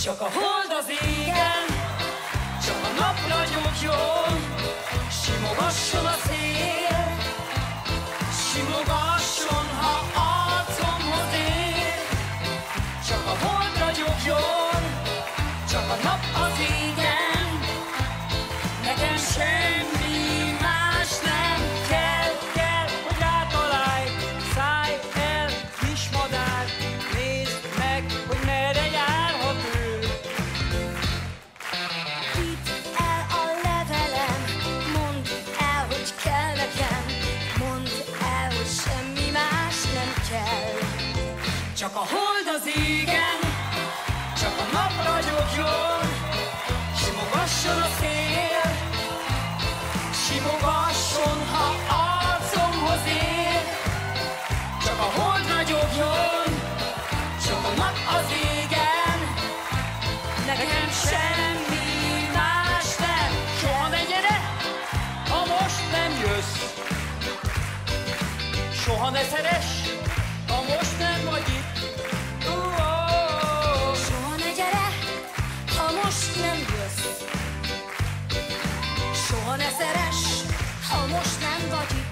Csak a hold az égen, csak a nap ragyogjon, simogasson a szél, simogasson, ha arcomhoz ér. Csak a hold ragyogjon, csak a nap az égen, nekem semmi más nem kell, hogy rátalálj, szállj el, kis madár, nézd meg, hogy merre járhat ő. Vidd el a levelem, mondd el, hogy kell nekem, mondd el, hogy semmi más nem kell. Csak a hold az égen, csak a nap ragyogjon, simogasson a szél, simogasson, ha arcomhoz ér. Csak a hold ragyogjon, csak a nap az égen, nekem semmi más nem. Soha ne gyere, ha most nem jössz. Soha ne szeress, ha most nem vagy itt. Soha ne gyere, ha most nem jössz. Soha ne szeress, ha most nem vagy itt.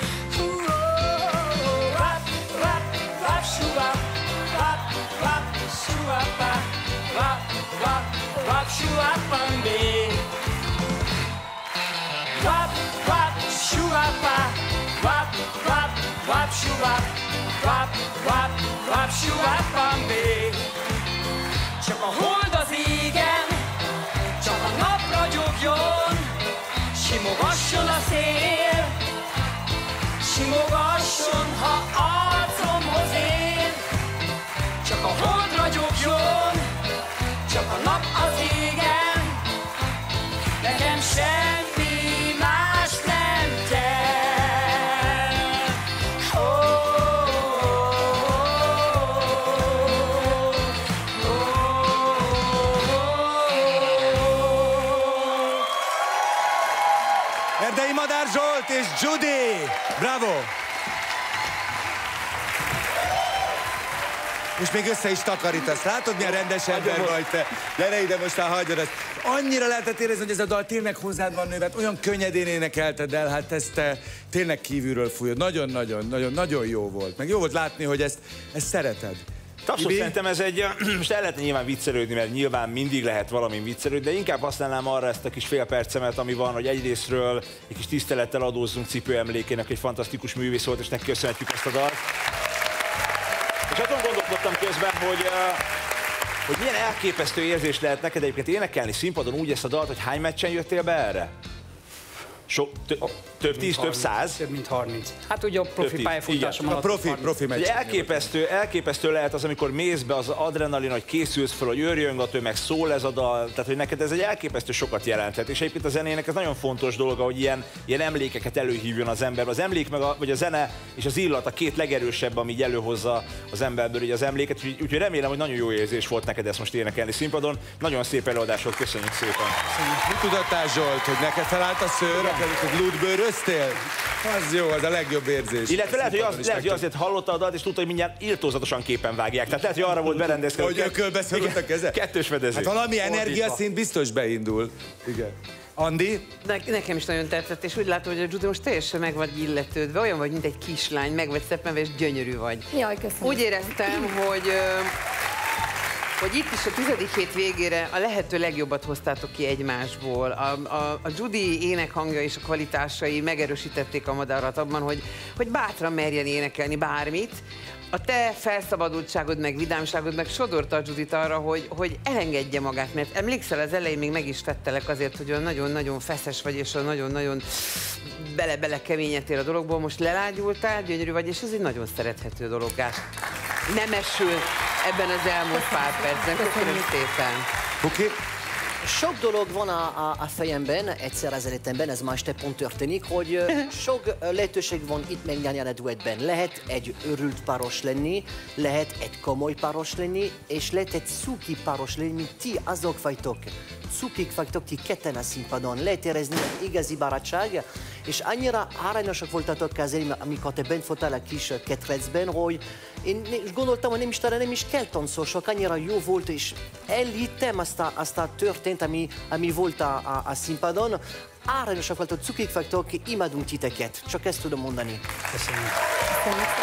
Wap, wap, wap, shoo-wap, wap, wap, shoo-wap-a, wap, wap, wap, shoo-wap-a-mbé. Wap, wap, shoo-wap-a, wap, wap, wap, shoo-wap, wap, wap, wap, shoo-wap-a-mbé. Csak a hold az égen, csak a nap ragyogjon, simogasson a szél, simogasson, ha arcomhoz ér. Csak a hold ragyogjon, csak a nap az égen, nekem semmi más nem kell. Erdei Madár Zsolt és Judy! Bravo! Most még össze is takarítasz. Látod, milyen rendes ember vagy te? Gyere ide, most már hagyjad ezt. Annyira lehetett érezni, hogy ez a dal tényleg hozzád van nőve, olyan könnyedén énekelted el, hát ezt te tényleg kívülről fújod. Nagyon jó volt. Meg jó volt látni, hogy ezt szereted. Abszolút szerintem ez egy, most el lehetne nyilván viccelődni, mert nyilván mindig lehet valamin viccelődni, de inkább használnám arra ezt a kis fél percemet, ami van, hogy egyrésztről egy kis tisztelettel adózzunk Cipő emlékének, egy fantasztikus művész volt, és neki köszönhetjük ezt a dalt. És azon gondolkodtam közben, hogy milyen elképesztő érzés lehet neked egyébként énekelni színpadon úgy ezt a dalt, hogy hány meccsen jöttél be erre? Több 10, több 100? Több mint 30. Hát ugye a profi pályafutásom alatt. A profi meccs. Elképesztő lehet az, amikor mész be az adrenalin, hogy készülsz fel, hogy őrjön a tömeg, szól ez a dal, tehát hogy neked ez egy elképesztő sokat jelenthet. És egyébként a zenének ez nagyon fontos dolog, hogy ilyen emlékeket előhívjon az ember. Az emlék, vagy a zene és az illat a két legerősebb, ami így előhozza az emberből így az emléket. Úgyhogy remélem, hogy nagyon jó érzés volt neked ezt most énekelni színpadon. Nagyon szép előadás volt, köszönjük szépen. Mit tudattál, Zsolt, hogy neked felállt a szőr, hogy lúdbőröztél? Az jó, az a legjobb érzés. Illetve lehet, hogy azért hallotta a dalt, és tudta, hogy mindjárt irtózatosan képen vágják. Tehát lehet, hogy arra volt berendezkedve. Hogy ökölbeszorult a keze? Kettős fedezés. Hát valami energiaszint biztos beindul. Igen. Andi? Nekem is nagyon tetszett, és úgy látom, hogy a Judy most teljesen meg vagy illetődve, olyan vagy, mint egy kislány, meg vagy szeppenve, és gyönyörű vagy. Jaj, köszönöm. Úgy éreztem, hogy itt is a 10. hét végére a lehető legjobbat hoztátok ki egymásból. A Judy énekhangja és a kvalitásai megerősítették a Madárat abban, hogy bátran merjen énekelni bármit. A te felszabadultságod, meg vidámságod, meg sodorta a Judyt arra, hogy elengedje magát, mert emlékszel, az elején még meg is tettelek azért, hogy olyan nagyon-nagyon feszes vagy, és olyan nagyon-nagyon bele keményedtél a dologból, most lelágyultál, gyönyörű vagy, és ez egy nagyon szerethető dologgá nemesül ebben az elmúlt pár percben. Köszönöm szépen. Oké. Sok dolog van a fejemben, egyszer az életemben, ez már este pont történik, hogy sok lehetőség van itt megnyerni a duettben. Lehet egy őrült páros lenni, lehet egy komoly páros lenni, és lehet egy cuki páros lenni, mint ti azok vagytok. Cukik vagytok ti ketten a színpadon. Lehet érezni egy igazi barátság, és annyira arányosak voltatok kezdeni, amikor te bent voltál a kis ketrecben, hogy én gondoltam, hogy nem is kell táncolsok, annyira jó volt, és elhittem azt a történt, ami volt a színpadon. Arányosak voltatok, cukik vagytok, imádunk titeket. Csak ezt tudom mondani. Köszönjük.